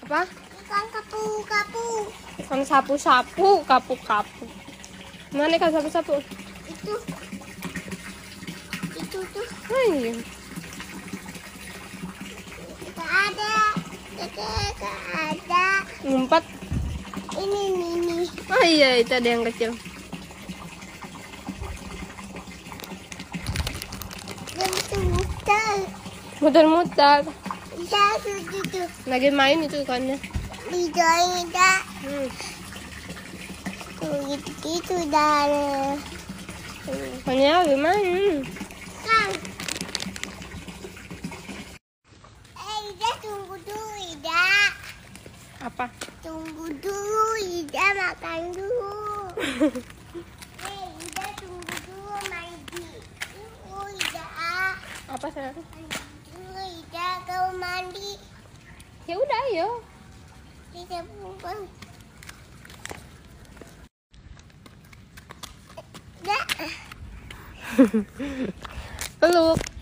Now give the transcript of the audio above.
Apa? Ikan kapu-kapu. Ikan sapu-sapu, kapu-kapu. Mana ikan sapu-sapu? Itu tuh. Oh iya. Gak ada. Gak ada. Ngumpat. Ini. Oh iya, itu ada yang kecil. Dia muter. Muter-muter. Bisa tuh. Lagi main itu ikannya. Bijoin dah. Tuh gitu dah. Ikannya lagi main. Kan. Ida tunggu dulu Ida. Apa? Tunggu dulu Ida makan dulu. Ida tunggu dulu mandi. Tunggu Ida. Apa sayang? Tunggu Ida kau mandi. Ya udah, ayo. Kita bukan. Peluk.